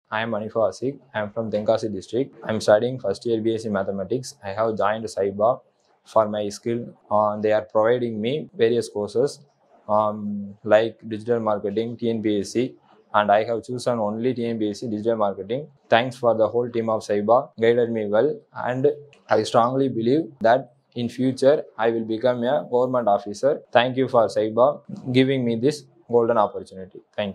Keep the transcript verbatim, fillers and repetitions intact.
I am Hanifa Aasik. I am from Tenkasi district. I am studying first year B S c Mathematics. I have joined SYPA for my skill. Uh, they are providing me various courses um, like digital marketing, T N P S C, and I have chosen only T N P S C digital marketing. Thanks for the whole team of SYPA, guided me well, and I strongly believe that in future I will become a government officer. Thank you for SYPA giving me this golden opportunity. Thank you.